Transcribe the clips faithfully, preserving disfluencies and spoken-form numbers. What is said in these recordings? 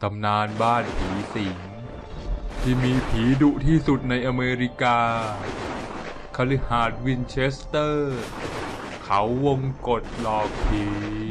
ตำนานบ้านผีสิงที่มีผีดุที่สุดในอเมริกาคฤหาสน์วินเชสเตอร์เขาวงกตหลอกผี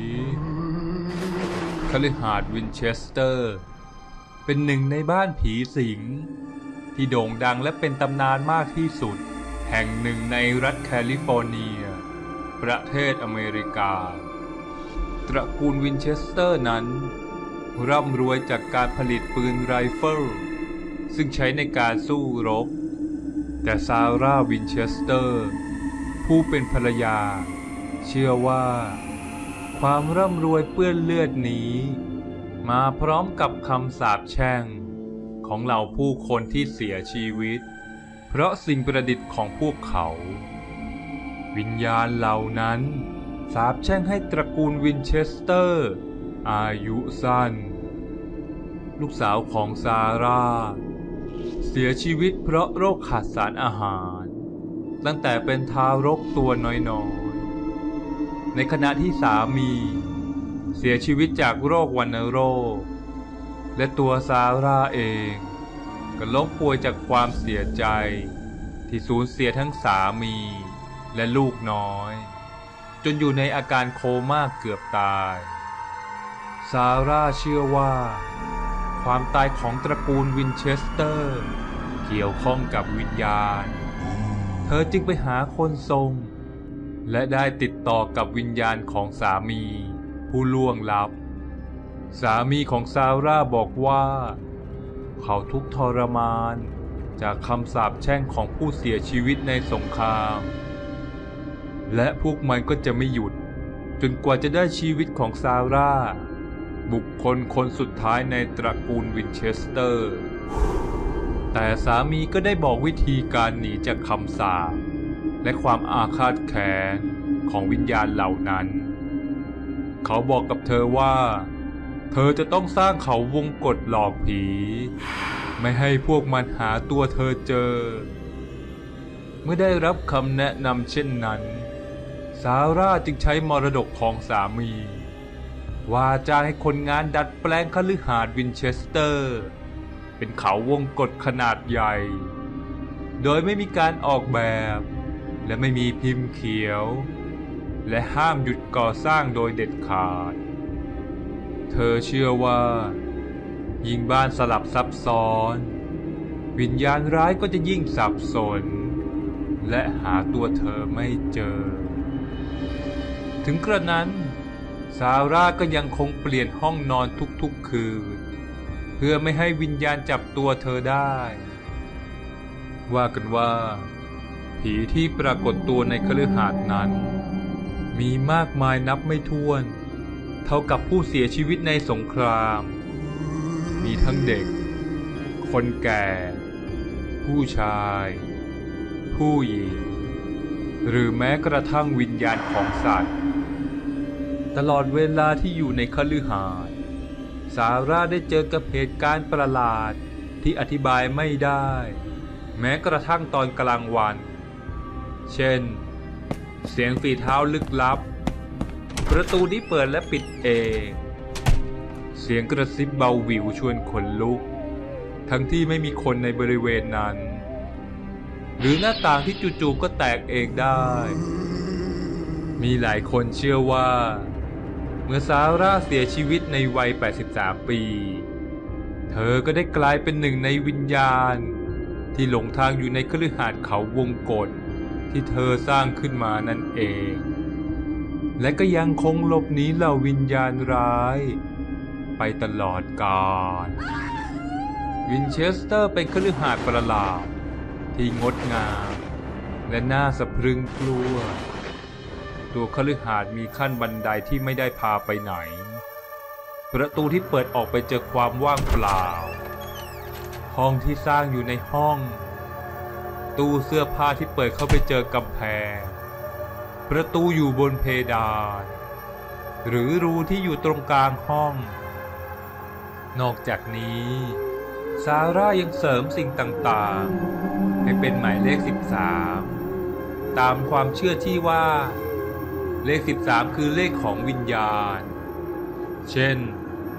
คฤหาสน์วินเชสเตอร์เป็นหนึ่งในบ้านผีสิงที่โด่งดังและเป็นตำนานมากที่สุดแห่งหนึ่งในรัฐแคลิฟอร์เนียประเทศอเมริกาตระกูลวินเชสเตอร์นั้นร่ำรวยจากการผลิตปืนไรเฟิลซึ่งใช้ในการสู้รบแต่ซาร่าวินเชสเตอร์ผู้เป็นภรรยาเชื่อว่าความร่ำรวยเปื้อนเลือดนี้มาพร้อมกับคำสาปแช่งของเหล่าผู้คนที่เสียชีวิตเพราะสิ่งประดิษฐ์ของพวกเขาวิญญาณเหล่านั้นสาปแช่งให้ตระกูลวินเชสเตอร์อายุสั้นลูกสาวของซาร่าเสียชีวิตเพราะโรคขาดสารอาหารตั้งแต่เป็นทารกตัวน้อยๆในขณะที่สามีเสียชีวิตจากโรควัณโรคและตัวซาร่าเองก็ล้มป่วยจากความเสียใจที่สูญเสียทั้งสามีและลูกน้อยจนอยู่ในอาการโคม่าเกือบตายซาร่าเชื่อว่าความตายของตระกูลวินเชสเตอร์เกี่ยวข้องกับวิญญาณเธอจึงไปหาคนทรงและได้ติดต่อกับวิญญาณของสามีผู้ล่วงลับสามีของซาร่าบอกว่าเขาทุกข์ทรมานจากคำสาปแช่งของผู้เสียชีวิตในสงครามและพวกมันก็จะไม่หยุดจนกว่าจะได้ชีวิตของซาร่าบุคคลคนสุดท้ายในตระกูลวินเชสเตอร์แต่สามีก็ได้บอกวิธีการหนีจากคำสาปและความอาฆาตแค้นของวิญญาณเหล่านั้นเขาบอกกับเธอว่าเธอจะต้องสร้างเขาวงกตหลอกผีไม่ให้พวกมันหาตัวเธอเจอเมื่อได้รับคำแนะนำเช่นนั้นซาร่าจึงใช้มรดกของสามีว่าจ้างให้คนงานดัดแปลงคฤหาสน์วินเชสเตอร์เป็นเขาวงกตขนาดใหญ่โดยไม่มีการออกแบบและไม่มีพิมพ์เขียวและห้ามหยุดก่อสร้างโดยเด็ดขาดเธอเชื่อว่ายิ่งบ้านสลับซับซ้อนวิญญาณร้ายก็จะยิ่งสับสนและหาตัวเธอไม่เจอถึงกระนั้นซาร่าก็ยังคงเปลี่ยนห้องนอนทุกๆคืนเพื่อไม่ให้วิญญาณจับตัวเธอได้ว่ากันว่าผีที่ปรากฏตัวในคฤหาสน์นั้นมีมากมายนับไม่ถ้วนเท่ากับผู้เสียชีวิตในสงครามมีทั้งเด็กคนแก่ผู้ชายผู้หญิงหรือแม้กระทั่งวิญญาณของสัตว์ตลอดเวลาที่อยู่ในคฤหาสน์ซาร่าได้เจอกับเหตุการณ์ประหลาดที่อธิบายไม่ได้แม้กระทั่งตอนกลางวันเช่นเสียงฝีเท้าลึกลับประตูที่เปิดและปิดเองเสียงกระซิบเบาหวิวชวนขนลุกทั้งที่ไม่มีคนในบริเวณนั้นหรือหน้าต่างที่จู่ๆก็แตกเองได้มีหลายคนเชื่อว่าเมื่อซาร่าเสียชีวิตในวัยแปดสิบสามปีเธอก็ได้กลายเป็นหนึ่งในวิญญาณที่หลงทางอยู่ในคฤหาสน์เขาวงกตที่เธอสร้างขึ้นมานั่นเองและก็ยังคงหลบหนีเหล่าวิญญาณร้ายไปตลอดกาลวินเชสเตอร์เป็นคฤหาสน์ประหลาดที่งดงามและน่าสะพรึงกลัวตัวคฤหาสน์มีขั้นบันไดที่ไม่ได้พาไปไหนประตูที่เปิดออกไปเจอความว่างเปล่าห้องที่สร้างอยู่ในห้องตู้เสื้อผ้าที่เปิดเข้าไปเจอกำแพงประตูอยู่บนเพดานหรือรูที่อยู่ตรงกลางห้องนอกจากนี้ซาร่ายังเสริมสิ่งต่างๆให้เป็นหมายเลขสิบสามตามความเชื่อที่ว่าเลขสิบสามคือเลขของวิญญาณเช่น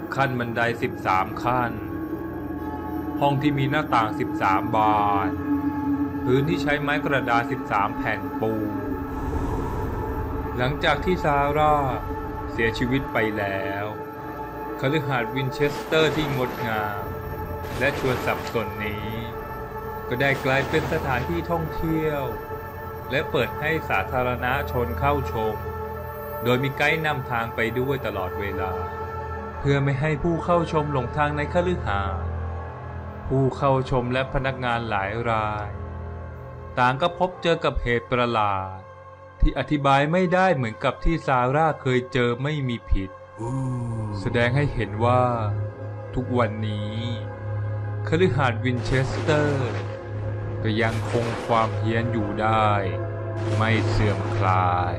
ขั้นบันไดสิบสามขั้นห้องที่มีหน้าต่างสิบสามบานพื้นที่ใช้ไม้กระดาษสิบสามแผ่นปูหลังจากที่ซาร่าเสียชีวิตไปแล้วคฤหาสน์วินเชสเตอร์ที่งดงามและชวนสับสนนี้ก็ได้กลายเป็นสถานที่ท่องเที่ยวและเปิดให้สาธารณชนเข้าชมโดยมีไกด์นำทางไปด้วยตลอดเวลาเพื่อไม่ให้ผู้เข้าชมหลงทางในคฤหาสน์ผู้เข้าชมและพนักงานหลายรายต่างก็พบเจอกับเหตุประหลาดที่อธิบายไม่ได้เหมือนกับที่ซาร่าเคยเจอไม่มีผิดแสดงให้เห็นว่าทุกวันนี้คฤหาสน์วินเชสเตอร์ก็ยังคงความเฮี้ยนอยู่ได้ไม่เสื่อมคลาย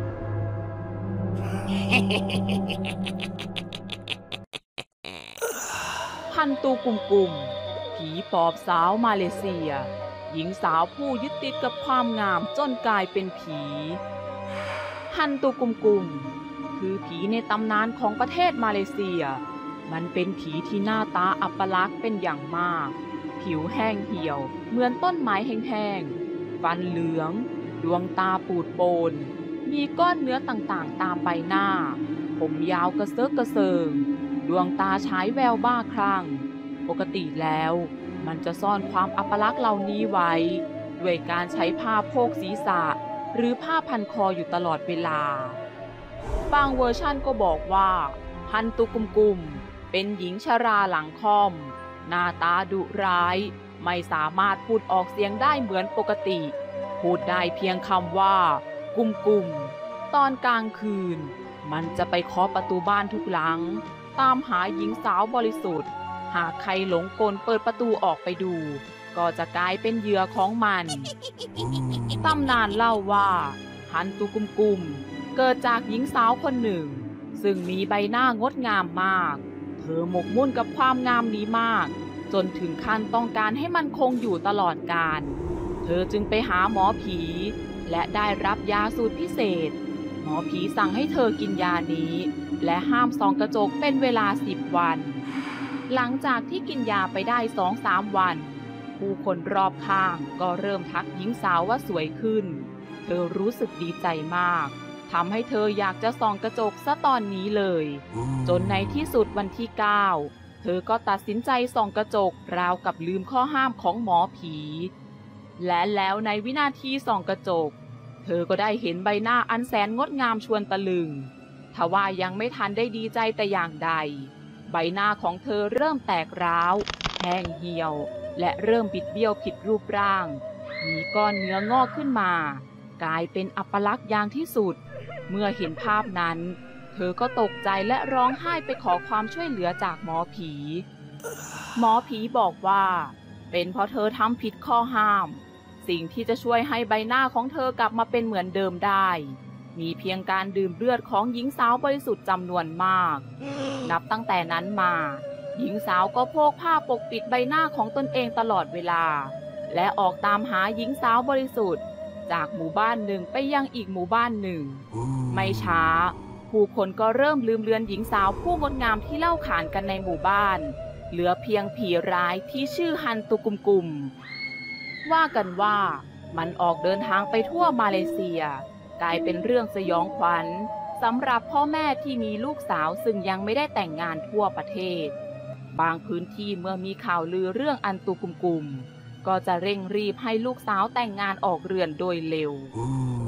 ฮันตูกุมกุมผีปอบสาวมาเลเซียหญิงสาวผู้ยึดติดกับความงามจนกลายเป็นผีฮันตูกุมกุมคือผีในตำนานของประเทศมาเลเซียมันเป็นผีที่หน้าตาอัปลักษณ์เป็นอย่างมากผิวแห้งเหี่ยวเหมือนต้นไม้แห้งๆฟันเหลืองดวงตาปูดโปนมีก้อนเนื้อต่างๆตามใบหน้าผมยาวกระเซิกกระเซิงดวงตาฉายแววบ้าคลั่งปกติแล้วมันจะซ่อนความอัปลักษณ์เหล่านี้ไว้ด้วยการใช้ผ้าโพกศีรษะหรือผ้าพันคออยู่ตลอดเวลาบางเวอร์ชั่นก็บอกว่าฮันตูกุมกุมเป็นหญิงชราหลังค่อมหน้าตาดุร้ายไม่สามารถพูดออกเสียงได้เหมือนปกติพูดได้เพียงคำว่ากุมกุมตอนกลางคืนมันจะไปเคาะประตูบ้านทุกหลังตามหาหญิงสาวบริสุทธิ์หากใครหลงกลเปิดประตูออกไปดูก็จะกลายเป็นเหยื่อของมันตำนานเล่าว่าฮันตูกุมกุมเกิดจากหญิงสาวคนหนึ่งซึ่งมีใบหน้างดงามมากเธอหมกมุ่นกับความงามนี้มากจนถึงขั้นต้องการให้มันคงอยู่ตลอดกาลเธอจึงไปหาหมอผีและได้รับยาสูตรพิเศษหมอผีสั่งให้เธอกินยานี้และห้ามส่องกระจกเป็นเวลาสิบวันหลังจากที่กินยาไปได้ สองถึงสาม วันผู้คนรอบข้างก็เริ่มทักหญิงสาวว่าสวยขึ้นเธอรู้สึกดีใจมากทำให้เธออยากจะส่องกระจกซะตอนนี้เลยจนในที่สุดวันที่เก้าเธอก็ตัดสินใจส่องกระจกราวกับลืมข้อห้ามของหมอผีและแล้วในวินาทีส่องกระจกเธอก็ได้เห็นใบหน้าอันแสนงดงามชวนตะลึงทว่ายังไม่ทันได้ดีใจแต่อย่างใดใบหน้าของเธอเริ่มแตกร้าวแห้งเหี่ยวและเริ่มบิดเบี้ยวผิดรูปร่างมีก้อนเนื้องอกขึ้นมากลายเป็นอัปลักษณ์อย่างที่สุดเมื่อเห็นภาพนั้นเธอก็ตกใจและร้องไห้ไปขอความช่วยเหลือจากหมอผีหมอผีบอกว่าเป็นเพราะเธอทำผิดข้อห้ามสิ่งที่จะช่วยให้ใบหน้าของเธอกลับมาเป็นเหมือนเดิมได้มีเพียงการดื่มเลือดของหญิงสาวบริสุทธิ์จำนวนมากนับตั้งแต่นั้นมาหญิงสาวก็โพกผ้าปกปิดใบหน้าของตนเองตลอดเวลาและออกตามหาหญิงสาวบริสุทธิ์จากหมู่บ้านหนึ่งไปยังอีกหมู่บ้านหนึ่งไม่ช้าผู้คนก็เริ่มลืมเลือนหญิงสาวผู้งดงามที่เล่าขานกันในหมู่บ้านเหลือเพียงผีร้ายที่ชื่อฮันตูกุมกุมว่ากันว่ามันออกเดินทางไปทั่วมาเลเซียกลายเป็นเรื่องสยองขวัญสำหรับพ่อแม่ที่มีลูกสาวซึ่งยังไม่ได้แต่งงานทั่วประเทศบางพื้นที่เมื่อมีข่าวลือเรื่องอันตูกุมกุมก็จะเร่งรีบให้ลูกสาวแต่งงานออกเรือนโดยเร็ว